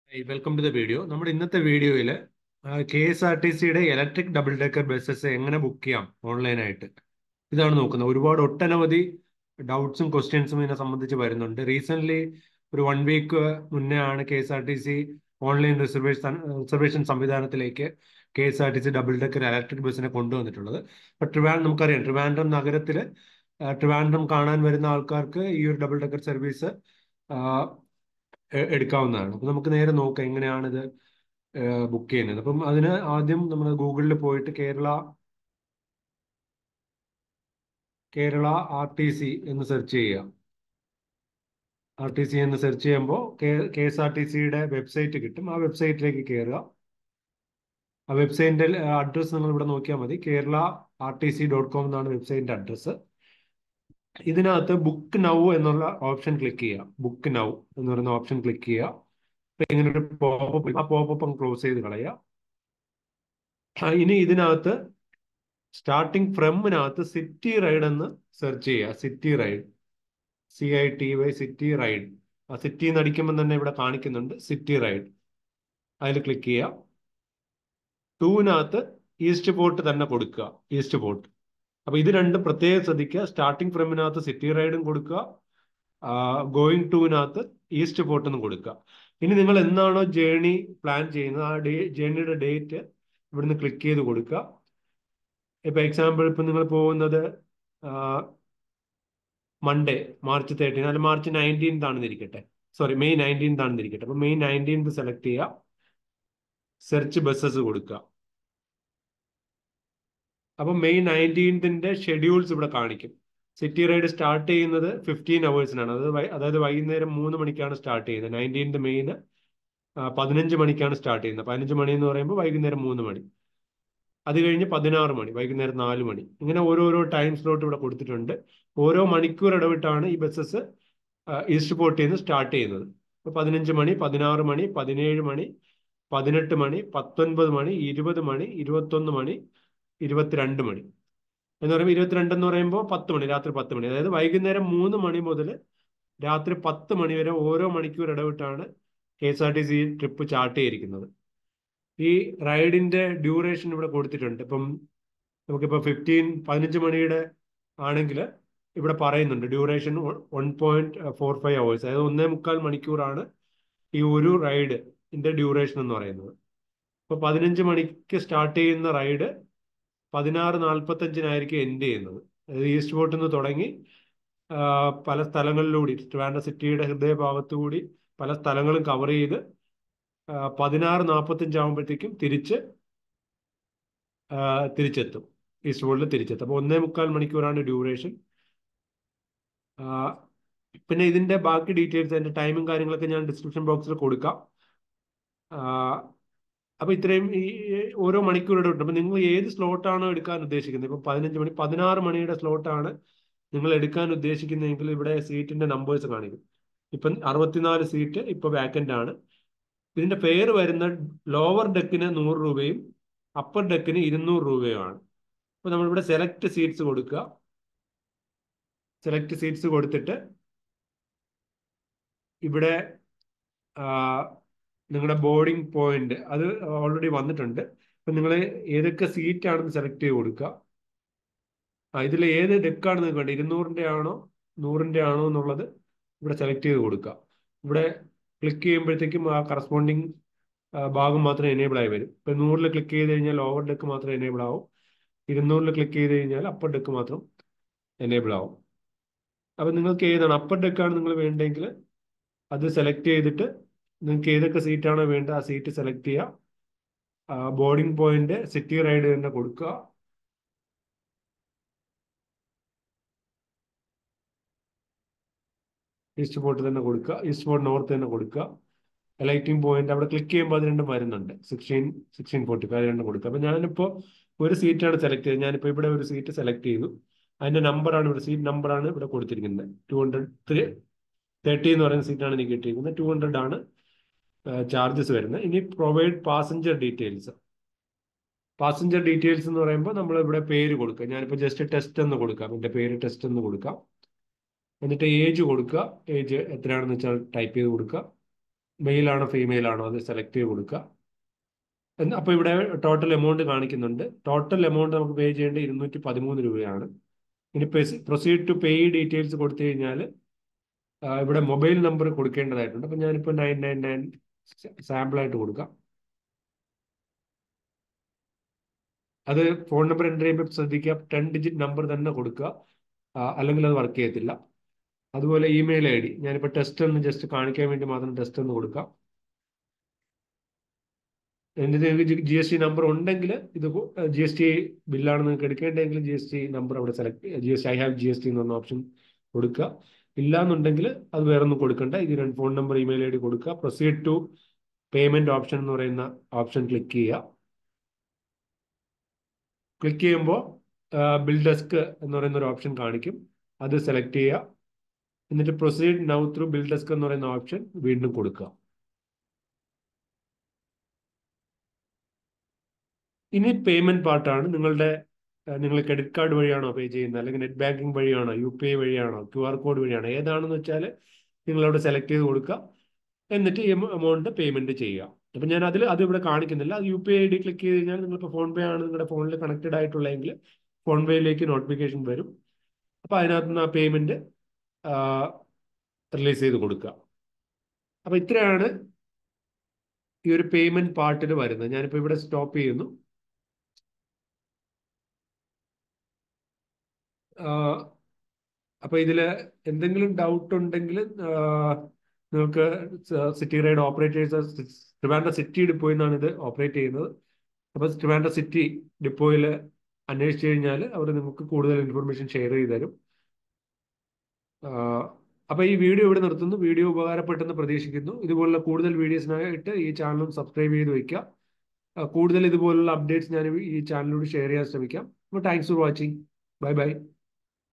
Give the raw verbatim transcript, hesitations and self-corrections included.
Hey, welcome to the video. നമ്മുടെ ഇന്നത്തെ വീഡിയോയിൽ കെ എസ് ആർ ടി സിയുടെ ഇലക്ട്രിക് ഡബിൾ ഡെക്കർ ബസ്സസ് എങ്ങനെ ബുക്ക് ചെയ്യാം ഓൺലൈനായിട്ട്, ഇതാണ് നോക്കുന്നത്. ഒരുപാട് ഒട്ടനവധി ഡൗട്ട്സും ക്വസ്റ്റ്യൻസും ഇതിനെ സംബന്ധിച്ച് വരുന്നുണ്ട്. റീസെന്റ് ഒരു വൺ വീക്ക് മുന്നേ ആണ് K S R T C online reservation reservation സംവിധാനത്തിലേക്ക് K S R T C double decker electric ബസ്സിനെ കൊണ്ടുവന്നിട്ടുള്ളത്. അപ്പൊ ട്രിവാൻഡ്രം നമുക്കറിയാം, ട്രിവാൻഡ്രം നഗരത്തിൽ ട്രിവാൻഡ്രം കാണാൻ വരുന്ന ആൾക്കാർക്ക് ഈ ഒരു ഡബിൾ ഡെക്കർ സർവീസ് എ- എടുക്കാവുന്നതാണ്. അപ്പൊ നമുക്ക് നേരെ നോക്കാം എങ്ങനെയാണിത് ബുക്ക് ചെയ്യുന്നത്. അപ്പം അതിന് ആദ്യം നമ്മൾ ഗൂഗിളിൽ പോയിട്ട് Kerala Kerala R T C എന്ന് സെർച്ച് ചെയ്യുക. ആർ ടി സി എന്ന് സെർച്ച് ചെയ്യുമ്പോൾ കെ എസ് ആർ ടി സിയുടെ വെബ്സൈറ്റ് കിട്ടും. ആ വെബ്സൈറ്റിലേക്ക് കയറുക. ആ വെബ്സൈറ്റിന്റെ അഡ്രസ്സ് നിങ്ങൾ ഇവിടെ നോക്കിയാൽ മതി. Kerala R T C dot com എന്നാണ് വെബ്സൈറ്റിന്റെ അഡ്രസ്സ്. ഇതിനകത്ത് ബുക്ക് നൗ എന്നുള്ള ഓപ്ഷൻ ക്ലിക്ക് ചെയ്യുക. ബുക്ക് നൗ എന്ന് പറയുന്ന ഓപ്ഷൻ ക്ലിക്ക് ചെയ്യുക. അപ്പൊ ഇങ്ങനെ ഒരു പോപ്പപ്പ്, ആ പോപ്പപ്പ് ക്ലോസ് ചെയ്ത് കളയുക. ആ, ഇനി ഇതിനകത്ത് സ്റ്റാർട്ടിങ് ഫ്രമിനകത്ത് സിറ്റി റൈഡ് എന്ന് സെർച്ച് ചെയ്യുക. City ride, C I T Y, city ride. ആ സിറ്റി എന്ന് അടിക്കുമ്പോൾ തന്നെ ഇവിടെ കാണിക്കുന്നുണ്ട് സിറ്റി റൈഡ്. അതിൽ ക്ലിക്ക് ചെയ്യുക. ടൂവിനകത്ത് ഈസ്റ്റ് പോർട്ട് തന്നെ കൊടുക്കുക. East port. അപ്പൊ ഇത് രണ്ടും പ്രത്യേകം ശ്രദ്ധിക്കുക. സ്റ്റാർട്ടിങ് ഫ്രമിനകത്ത് സിറ്റി റൈഡും കൊടുക്കുക, ഗോയിങ് ടൂവിനകത്ത് ഈസ്റ്റ് പോർട്ടും കൊടുക്കുക. ഇനി നിങ്ങൾ എന്നാണോ ജേണി പ്ലാൻ ചെയ്യുന്നത് ആ ഡേ ജേണിയുടെ ഡേറ്റ് ഇവിടുന്ന് ക്ലിക്ക് ചെയ്ത് കൊടുക്കുക. ഇപ്പൊ എക്സാമ്പിൾ ഇപ്പൊ നിങ്ങൾ പോകുന്നത് മൺഡേ മാർച്ച് തേർട്ടീൻ അല്ല മാർച്ച് നയൻറ്റീൻത് ആണെന്ന് ഇരിക്കട്ടെ, സോറി മെയ് നയൻറ്റീൻത് ആണെന്ന് ഇരിക്കട്ടെ. അപ്പൊ മെയ് നയൻറ്റീൻത് സെലക്ട് ചെയ്യുക, സെർച്ച് ബസ്സസ് കൊടുക്കുക. അപ്പൊ മെയ് നയൻറ്റീൻത്തിന്റെ ഷെഡ്യൂൾസ് ഇവിടെ കാണിക്കും. സിറ്റി റൈഡ് സ്റ്റാർട്ട് ചെയ്യുന്നത് ഫിഫ്റ്റീൻ അവേഴ്സിനാണ്. അത് വൈ- അതായത് വൈകുന്നേരം മൂന്ന് മണിക്കാണ് സ്റ്റാർട്ട് ചെയ്യുന്നത്. നയൻറ്റീൻത് മെയ്ന് പതിനഞ്ച് മണിക്കാണ് സ്റ്റാർട്ട് ചെയ്യുന്നത്. പതിനഞ്ച് മണി എന്ന് പറയുമ്പോൾ വൈകുന്നേരം മൂന്ന് മണി. അത് കഴിഞ്ഞ് പതിനാറ് മണി, വൈകുന്നേരം നാല് മണി. ഇങ്ങനെ ഓരോരോ ടൈം സ്ലോട്ട് ഇവിടെ കൊടുത്തിട്ടുണ്ട്. ഓരോ മണിക്കൂർ ഇടവിട്ടാണ് ഈ ബസ്സസ് ഈസ്റ്റ് പോർട്ടിൽ നിന്ന് സ്റ്റാർട്ട് ചെയ്യുന്നത്. ഇപ്പൊ പതിനഞ്ച് മണി, പതിനാറ് മണി, പതിനേഴ് മണി, പതിനെട്ട് മണി, പത്തൊൻപത് മണി, ഇരുപത് മണി, ഇരുപത്തൊന്ന് മണി, ഇരുപത്തിരണ്ട് മണി. എന്ന് പറയുമ്പോൾ ഇരുപത്തിരണ്ട് എന്ന് പറയുമ്പോൾ പത്ത് മണി, രാത്രി പത്ത് മണി. അതായത് വൈകുന്നേരം മൂന്ന് മണി മുതൽ രാത്രി പത്ത് മണി വരെ ഓരോ മണിക്കൂർ ഇടവിട്ടാണ് K S R T C trip chart ചെയ്തിരിക്കുന്നത്. ഈ റൈഡിന്റെ ഡ്യൂറേഷൻ ഇവിടെ കൊടുത്തിട്ടുണ്ട്. ഇപ്പം നമുക്കിപ്പോൾ ഫിഫ്റ്റീൻ പതിനഞ്ച് മണിയുടെ ആണെങ്കിൽ ഇവിടെ പറയുന്നുണ്ട് duration one point four five hours, അതായത് ഒന്നേ മുക്കാൽ മണിക്കൂറാണ് ഈ ഒരു റൈഡിന്റെ ഡ്യൂറേഷൻ എന്ന് പറയുന്നത്. ഇപ്പൊ പതിനഞ്ച് മണിക്ക് സ്റ്റാർട്ട് ചെയ്യുന്ന റൈഡ് പതിനാറ് നാൽപ്പത്തഞ്ചിനായിരിക്കും എൻഡ് ചെയ്യുന്നത്. അതായത് ഈസ്റ്റ് പോർട്ടിൽ നിന്ന് തുടങ്ങി ആ, പല സ്ഥലങ്ങളിലൂടി ട്രിവാൻഡ്രം സിറ്റിയുടെ ഹൃദയഭാഗത്തുകൂടി പല സ്ഥലങ്ങളും കവർ ചെയ്ത് ആ, പതിനാറ് നാൽപ്പത്തഞ്ച് ആകുമ്പോഴത്തേക്കും തിരിച്ച് ആ, തിരിച്ചെത്തും. ഈസ്റ്റ് പോർട്ടിൽ തിരിച്ചെത്തും. അപ്പോൾ ഒന്നേ മുക്കാൽ മണിക്കൂറാണ് ഡ്യൂറേഷൻ. പിന്നെ ഇതിന്റെ ബാക്കി ഡീറ്റെയിൽസ്, അതിന്റെ ടൈമും കാര്യങ്ങളൊക്കെ ഞാൻ ഡിസ്ക്രിപ്ഷൻ ബോക്സിൽ കൊടുക്കാം. ആ, അപ്പൊ ഇത്രയും ഈ ഓരോ മണിക്കൂറുടെ ഉണ്ട്. അപ്പൊ നിങ്ങൾ ഏത് സ്ലോട്ടാണോ എടുക്കാൻ ഉദ്ദേശിക്കുന്നത്, ഇപ്പൊ പതിനഞ്ച് മണി പതിനാറ് മണിയുടെ സ്ലോട്ടാണ് നിങ്ങൾ എടുക്കാൻ ഉദ്ദേശിക്കുന്നതെങ്കിൽ ഇവിടെ സീറ്റിന്റെ നമ്പേഴ്സ് കാണിക്കും. ഇപ്പം അറുപത്തിനാല് സീറ്റ് ഇപ്പൊ വാക്കന്റ് ആണ്. ഇതിന്റെ ഫെയർ വരുന്ന ലോവർ ഡെക്കിന് നൂറ് രൂപയും അപ്പർ ഡെക്കിന് ഇരുന്നൂറ് രൂപയുമാണ്. അപ്പൊ നമ്മളിവിടെ സെലക്ട് സീറ്റ്സ് കൊടുക്കുക. സെലക്ട് സീറ്റ്സ് കൊടുത്തിട്ട് ഇവിടെ നിങ്ങളുടെ ബോർഡിംഗ് പോയിന്റ് അത് ഓൾറെഡി വന്നിട്ടുണ്ട്. അപ്പൊ നിങ്ങൾ ഏതൊക്കെ സീറ്റ് ആണെന്ന് സെലക്ട് ചെയ്ത് കൊടുക്കുക. ആ ഇതിൽ ഏത് ഡെക്കാണ് നിങ്ങൾക്ക് വേണ്ടത്, ഇരുന്നൂറിന്റെ ആണോ നൂറിന്റെ ആണോ എന്നുള്ളത് ഇവിടെ സെലക്ട് ചെയ്ത് കൊടുക്കുക. ഇവിടെ ക്ലിക്ക് ചെയ്യുമ്പോഴത്തേക്കും ആ കറസ്പോണ്ടിങ് ഭാഗം മാത്രം എനേബിൾ ആയി വരും. ഇപ്പൊ നൂറിൽ ക്ലിക്ക് ചെയ്ത് കഴിഞ്ഞാൽ ലോവർ ഡെക്ക് മാത്രം എനേബിൾ ആവും. ഇരുന്നൂറിൽ ക്ലിക്ക് ചെയ്ത് കഴിഞ്ഞാൽ അപ്പർ ഡെക്ക് മാത്രം എനേബിൾ ആവും. അപ്പൊ നിങ്ങൾക്ക് ഏതാണ് അപ്പർ ഡെക്കാണ് നിങ്ങൾ വേണ്ടതെങ്കിൽ അത് സെലക്ട് ചെയ്തിട്ട് നിങ്ങൾക്ക് ഏതൊക്കെ സീറ്റാണോ വേണ്ടത് ആ സീറ്റ് സെലക്ട് ചെയ്യുക. ബോർഡിംഗ് പോയിന്റ് സിറ്റി റൈഡ് തന്നെ കൊടുക്കുക. ഈസ്റ്റ് പോർട്ട് തന്നെ കൊടുക്കുക. ഈസ്റ്റ് പോർട്ട് നോർത്ത് തന്നെ കൊടുക്കുക. ലൈറ്റിംഗ് പോയിന്റ് അവിടെ ക്ലിക്ക് ചെയ്യുമ്പോൾ അത് രണ്ടും വരുന്നുണ്ട്. സിക്സ്റ്റീൻ സിക്സ്റ്റീൻ ഫോർട്ടി ഫൈവ് രണ്ടും കൊടുക്കുക. അപ്പൊ ഞാനിപ്പോ ഒരു സീറ്റാണ് സെലക്ട് ചെയ്തത്. ഞാനിപ്പോ ഇവിടെ ഒരു സീറ്റ് സെലക്ട് ചെയ്തു. അതിന്റെ നമ്പറാണ് ഇവിടെ, സീറ്റ് നമ്പറാണ് ഇവിടെ കൊടുത്തിരിക്കുന്നത്. ടു ഹൺഡ്രഡ് ത്രീ തേർട്ടി എന്ന് പറയുന്ന സീറ്റാണ് എനിക്ക് കിട്ടിയിരിക്കുന്നത്. ടു ഹൺഡ്രഡ് ആണ് ചാർജസ് വരുന്നത്. ഇനി provide passenger details. Passenger details എന്ന് പറയുമ്പോൾ നമ്മൾ ഇവിടെ പേര് കൊടുക്കുക. ഞാനിപ്പോൾ ജസ്റ്റ് ടെസ്റ്റ് എന്ന് കൊടുക്കാം. എൻ്റെ പേര് ടെസ്റ്റ് എന്ന് കൊടുക്കാം. എന്നിട്ട് ഏജ് കൊടുക്കുക. ഏജ് എത്രയാണെന്ന് വെച്ചാൽ ടൈപ്പ് ചെയ്ത് കൊടുക്കുക. മെയിൽ ആണോ ഫീമെയിൽ ആണോ അത് സെലക്ട് ചെയ്ത് കൊടുക്കുക. അപ്പോൾ ഇവിടെ ടോട്ടൽ എമൗണ്ട് കാണിക്കുന്നുണ്ട്. ടോട്ടൽ എമൗണ്ട് നമുക്ക് പേ ചെയ്യേണ്ടത് ഇരുന്നൂറ്റി പതിമൂന്ന് രൂപയാണ്. ഇനി പ്രൊസീഡ് ടു പേ ഡീറ്റെയിൽസ് കൊടുത്തു കഴിഞ്ഞാൽ ഇവിടെ മൊബൈൽ നമ്പർ കൊടുക്കേണ്ടതായിട്ടുണ്ട്. അപ്പം ഞാനിപ്പോൾ നയൻ നയൻ നയൻ സാമ്പിളായിട്ട് കൊടുക്കാം. അത് ഫോൺ നമ്പർ എൻ്റർ ചെയ്യുമ്പോൾ ശ്രദ്ധിക്കുക, ടെൻ ഡിജിറ്റ് നമ്പർ തന്നെ കൊടുക്കുക, അല്ലെങ്കിൽ അത് വർക്ക് ചെയ്യത്തില്ല. അതുപോലെ ഇമെയിൽ ഐ ഡി ഞാനിപ്പോൾ ടെസ്റ്റ് എന്ന് ജസ്റ്റ് കാണിക്കാൻ വേണ്ടി മാത്രം ടെസ്റ്റ് എന്ന് കൊടുക്കാം. നിങ്ങൾക്ക് ജി എസ് ടി നമ്പർ ഉണ്ടെങ്കിൽ ഇത് ജി എസ് ടി ബില്ലാണ് നിങ്ങൾക്ക് എടുക്കേണ്ടതെങ്കിൽ ജി എസ് ടി നമ്പർ അവിടെ select G S T I have G S T എന്ന് പറഞ്ഞ ഓപ്ഷൻ കൊടുക്കുക. ഇല്ലാന്നുണ്ടെങ്കിൽ അത് വേറെ ഒന്നും കൊടുക്കണ്ട. ഇത് രണ്ട് phone number email I D കൊടുക്കുക. പ്രൊസീഡ് ടു പേയ്മെന്റ് ഓപ്ഷൻ എന്ന് പറയുന്ന ഓപ്ഷൻ ക്ലിക്ക് ചെയ്യുക. ക്ലിക്ക് ചെയ്യുമ്പോൾ ബിൽ ഡെസ്ക് എന്ന് പറയുന്ന ഒരു ഓപ്ഷൻ കാണിക്കും, അത് സെലക്ട് ചെയ്യുക. എന്നിട്ട് proceed now through BillDesk എന്ന് പറയുന്ന ഓപ്ഷൻ വീണ്ടും കൊടുക്കുക. ഇനി പേയ്മെന്റ് പാർട്ടാണ്. നിങ്ങളുടെ നിങ്ങൾ ക്രെഡിറ്റ് കാർഡ് വഴിയാണോ പേ ചെയ്യുന്നത്, അല്ലെങ്കിൽ നെറ്റ് ബാങ്കിങ് വഴിയാണോ, യു പി ഐ വഴിയാണോ, ക്യു ആർ കോഡ് വഴിയാണോ, ഏതാണെന്ന് വെച്ചാൽ നിങ്ങളവിടെ സെലക്ട് ചെയ്ത് കൊടുക്കുക. എന്നിട്ട് ഈ എമൗണ്ട് പേയ്മെന്റ് ചെയ്യുക. അപ്പം ഞാൻ അതിൽ അത് ഇവിടെ കാണിക്കുന്നില്ല. അത് U P I I D click ചെയ്ത് കഴിഞ്ഞാൽ നിങ്ങൾക്ക് ഫോൺ പേ ആണ് നിങ്ങളുടെ ഫോണിൽ കണക്റ്റഡ് ആയിട്ടുള്ളതെങ്കിൽ ഫോൺ പേയിലേക്ക് നോട്ടിഫിക്കേഷൻ വരും. അപ്പോൾ അതിനകത്ത് നിന്ന് ആ പേയ്മെന്റ് റിലീസ് ചെയ്ത് കൊടുക്കുക. അപ്പോൾ ഇത്രയാണ് ഈ ഒരു പേയ്മെന്റ് പാർട്ടിൽ വരുന്നത്. ഞാനിപ്പോൾ ഇവിടെ സ്റ്റോപ്പ് ചെയ്യുന്നു. അപ്പോൾ ഇതിൽ എന്തെങ്കിലും ഡൗട്ട് ഉണ്ടെങ്കിൽ നിങ്ങൾക്ക് city ride operators Trivandrum city ഡിപ്പോയിൽ നിന്നാണ് ഇത് ഓപ്പറേറ്റ് ചെയ്യുന്നത്. അപ്പോൾ ട്രിവാൻഡ്രം സിറ്റി ഡിപ്പോയിൽ അന്വേഷിച്ച് കഴിഞ്ഞാൽ അവർ നിങ്ങൾക്ക് കൂടുതൽ ഇൻഫർമേഷൻ ഷെയർ ചെയ്ത് തരും. അപ്പോൾ ഈ വീഡിയോ ഇവിടെ നിർത്തുന്നു. വീഡിയോ ഉപകാരപ്പെട്ടെന്ന് പ്രതീക്ഷിക്കുന്നു. ഇതുപോലുള്ള കൂടുതൽ വീഡിയോസിനായിട്ട് ഈ ചാനലും സബ്സ്ക്രൈബ് ചെയ്ത് വയ്ക്കുക. കൂടുതൽ ഇതുപോലുള്ള അപ്ഡേറ്റ്സ് ഞാൻ ഈ ചാനലിലൂടെ ഷെയർ ചെയ്യാൻ ശ്രമിക്കാം. അപ്പോൾ thanks for watching. Bye by.